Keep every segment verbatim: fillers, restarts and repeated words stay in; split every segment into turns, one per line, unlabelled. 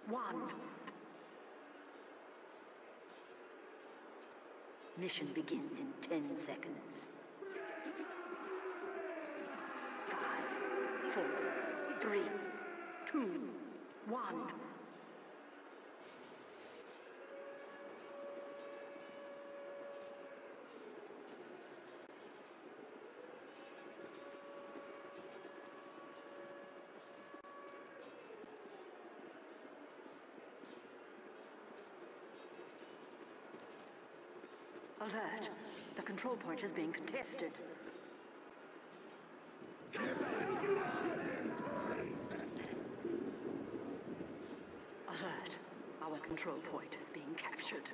one. Mission begins in ten seconds. Five, four, three, two, one. Alert! The control point is being contested. Alert! Our control point is being captured.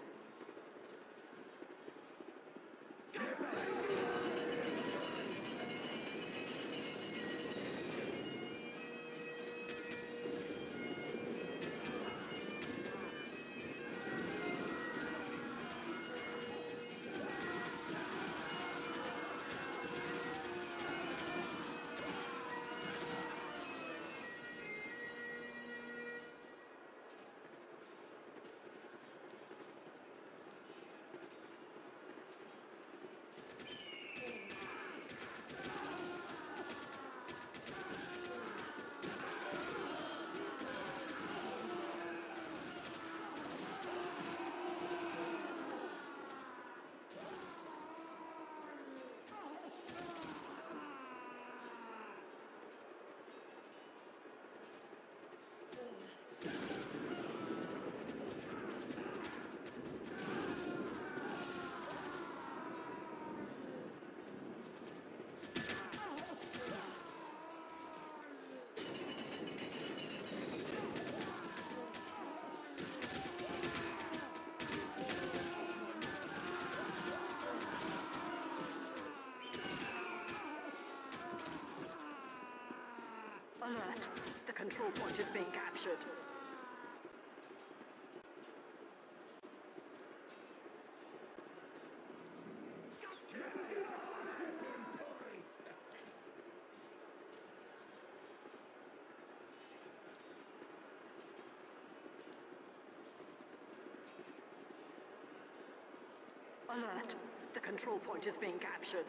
Alert! The control point is being captured. Alert! The control point is being captured.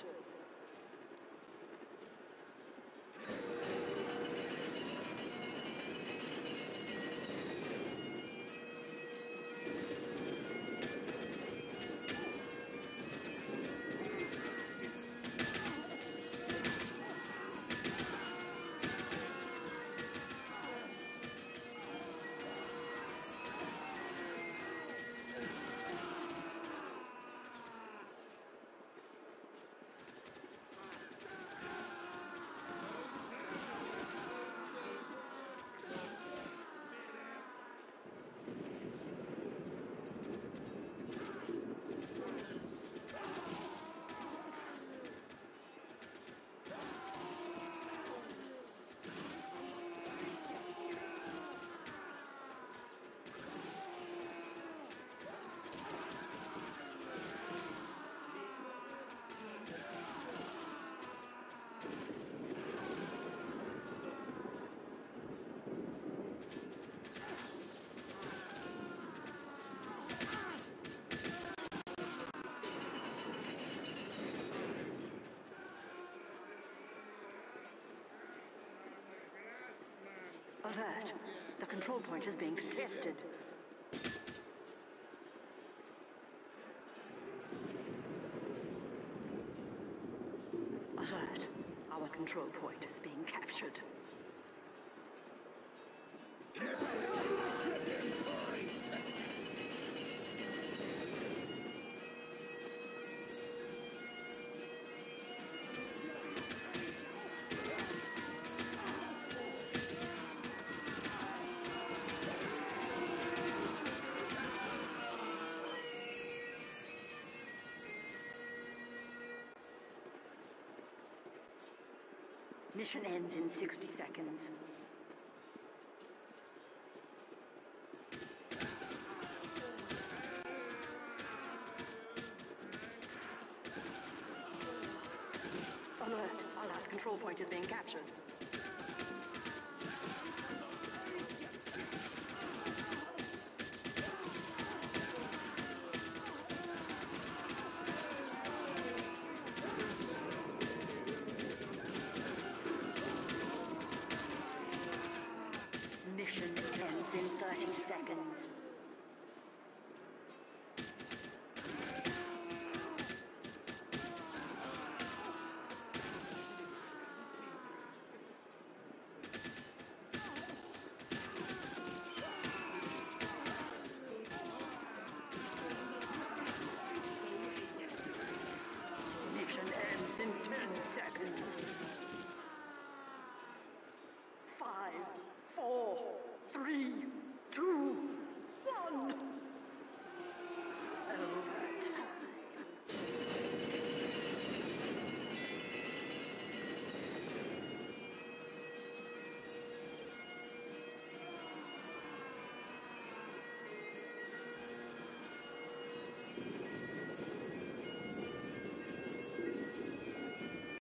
Alert! The control point is being contested. Alert! Our control point is being captured. Mission ends in sixty seconds. Alert! Our last control point is being captured.